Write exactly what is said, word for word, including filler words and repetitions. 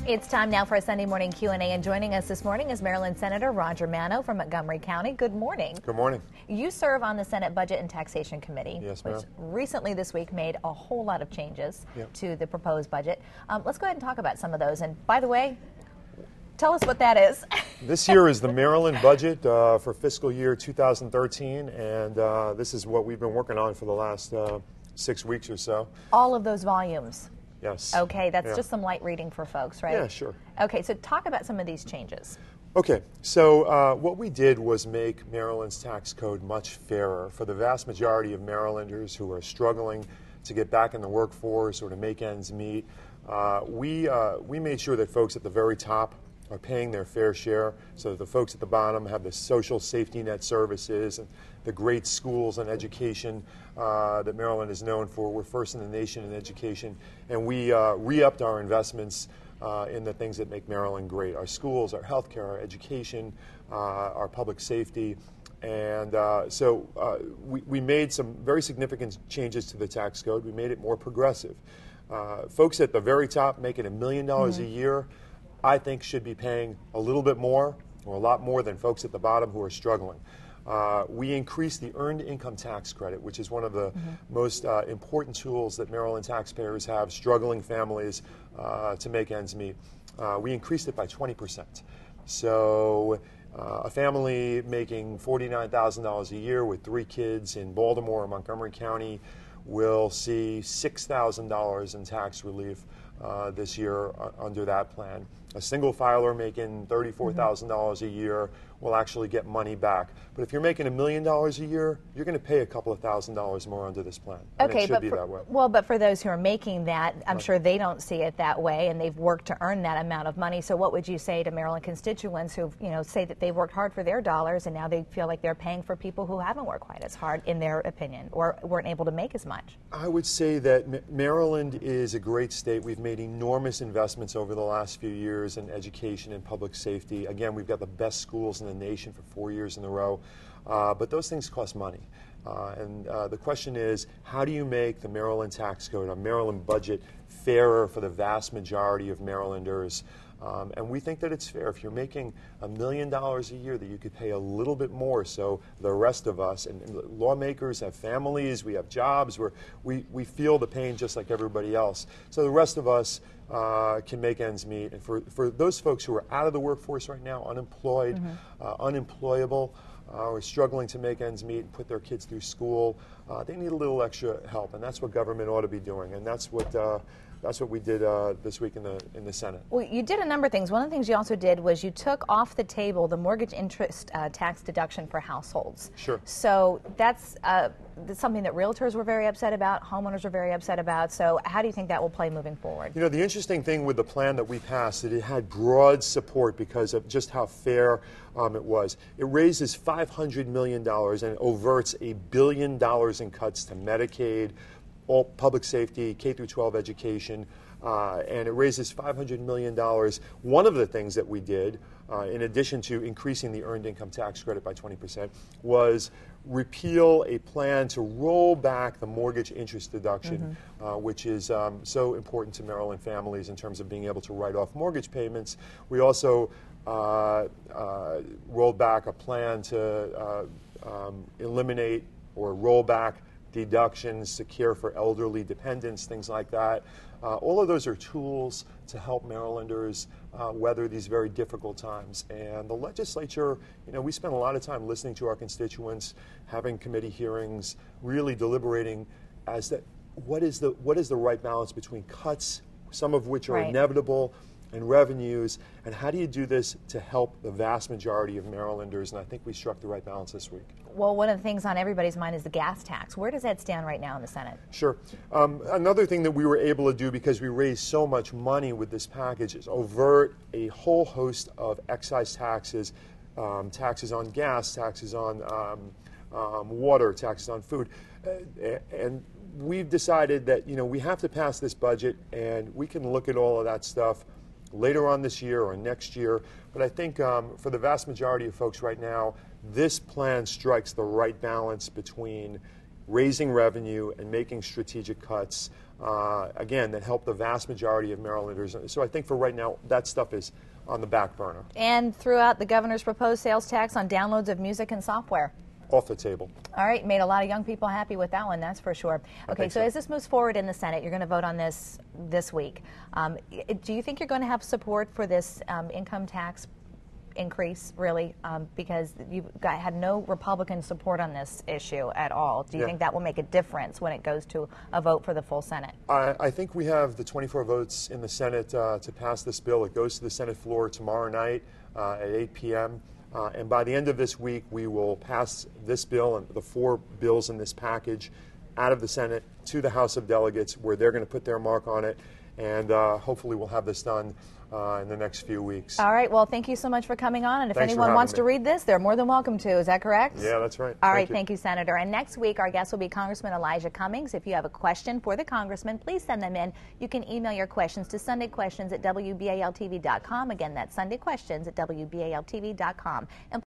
It's time now for a Sunday morning Q and A, and joining us this morning is Maryland Senator Roger Manno from Montgomery County. Good morning. Good morning. You serve on the Senate Budget and Taxation Committee, yes, which recently this week made a whole lot of changes yep. to the proposed budget. Um, let's go ahead and talk about some of those. And by the way, tell us what that is. This year is the Maryland budget uh, for fiscal year two thousand thirteen, and uh, this is what we've been working on for the last uh, six weeks or so. All of those volumes. Yes. Okay, that's yeah. just some light reading for folks, right? Yeah, sure. Okay, so talk about some of these changes. Okay, so uh, what we did was make Maryland's tax code much fairer for the vast majority of Marylanders who are struggling to get back in the workforce or to make ends meet. Uh, we, uh, we made sure that folks at the very top are paying their fair share, so that the folks at the bottom have the social safety net services and the great schools and education uh, that Maryland is known for. We're first in the nation in education, and we uh, re-upped our investments uh, in the things that make Maryland great: our schools, our healthcare, our education, uh, our public safety. And uh, so uh, we, we made some very significant changes to the tax code. We made it more progressive. Uh, folks at the very top making a million dollars a year, I think, should be paying a little bit more, or a lot more, than folks at the bottom who are struggling. Uh, we increased the Earned Income Tax Credit, which is one of the mm-hmm. most uh, important tools that Maryland taxpayers have, struggling families, uh, to make ends meet. Uh, we increased it by twenty percent. So uh, a family making forty-nine thousand dollars a year with three kids in Baltimore or Montgomery County will see six thousand dollars in tax relief uh, this year uh, under that plan. A single filer making thirty-four thousand dollars mm-hmm. a year will actually get money back. But if you're making a million dollars a year, you're going to pay a couple of thousand dollars more under this plan. And okay, it should but be for, that way. Well, but for those who are making that, I'm right. sure they don't see it that way, and they've worked to earn that amount of money. So what would you say to Maryland constituents who, you know, say that they've worked hard for their dollars, and now they feel like they're paying for people who haven't worked quite as hard, in their opinion, or weren't able to make as much? I would say that M- Maryland is a great state. We've made enormous investments over the last few years in education and public safety. Again, we've got the best schools in the nation for four years in a row. Uh, but those things cost money. Uh, and uh, the question is, how do you make the Maryland tax code, a Maryland budget, fairer for the vast majority of Marylanders? Um, and we think that it's fair. If you're making a million dollars a year, that you could pay a little bit more, so the rest of us, and, and lawmakers have families, we have jobs, we're, we, we feel the pain just like everybody else. So the rest of us uh, can make ends meet. And for, for those folks who are out of the workforce right now, unemployed, mm-hmm. uh, unemployable, Uh, or struggling to make ends meet and put their kids through school, uh, they need a little extra help, and that's what government ought to be doing, and that's what uh, that's what we did uh, this week in the in the Senate. Well, you did a number of things. One of the things you also did was you took off the table the mortgage interest uh, tax deduction for households. Sure. So that's, uh, that's something that realtors were very upset about, homeowners were very upset about. So how do you think that will play moving forward? You know, the interesting thing with the plan that we passed, that it had broad support because of just how fair um, it was. It raises five hundred million dollars and overts a billion dollars in cuts to Medicaid, all public safety, K through twelve education, uh, and it raises five hundred million dollars. One of the things that we did, uh, in addition to increasing the Earned Income Tax Credit by twenty percent, was repeal a plan to roll back the mortgage interest deduction, mm-hmm. uh, which is um, so important to Maryland families in terms of being able to write off mortgage payments. We also uh, uh, rolled back a plan to uh, um, eliminate or roll back deductions to care for elderly dependents, things like that. Uh, all of those are tools to help Marylanders uh, weather these very difficult times. And the legislature, you know, we spend a lot of time listening to our constituents, having committee hearings, really deliberating as to what is the what is the right balance between cuts, some of which are right. inevitable, and revenues, and how do you do this to help the vast majority of Marylanders? And I think we struck the right balance this week. Well, one of the things on everybody's mind is the gas tax. Where does that stand right now in the Senate? Sure. Um, another thing that we were able to do, because we raised so much money with this package, is overt a whole host of excise taxes, um, taxes on gas, taxes on um, um, water, taxes on food, uh, and we've decided that, you know, we have to pass this budget, and we can look at all of that stuff later on this year or next year. But I think um, for the vast majority of folks right now, this plan strikes the right balance between raising revenue and making strategic cuts uh, again, that help the vast majority of Marylanders. So I think for right now, that stuff is on the back burner. And throughout the governor's proposed sales tax on downloads of music and software. Off the table. All right, made a lot of young people happy with that one, that's for sure. Okay, so, so as this moves forward in the Senate, you're going to vote on this this week. Um, do you think you're going to have support for this um, income tax increase, really? Um, because you've got, had no Republican support on this issue at all. Do you yeah. think that will make a difference when it goes to a vote for the full Senate? I, I think we have the twenty-four votes in the Senate uh, to pass this bill. It goes to the Senate floor tomorrow night uh, at eight p m Uh, and by the end of this week, we will pass this bill and the four bills in this package out of the Senate to the House of Delegates, where they're going to put their mark on it. And uh, hopefully we'll have this done uh, in the next few weeks. All right. Well, thank you so much for coming on. And if Thanks anyone wants me. to read this, they're more than welcome to. Is that correct? Yeah, that's right. All thank right. You. Thank you, Senator. And next week, our guest will be Congressman Elijah Cummings. If you have a question for the congressman, please send them in. You can email your questions to sunday questions at w b a l t v dot com. Again, that's sunday questions at w b a l t v dot com. And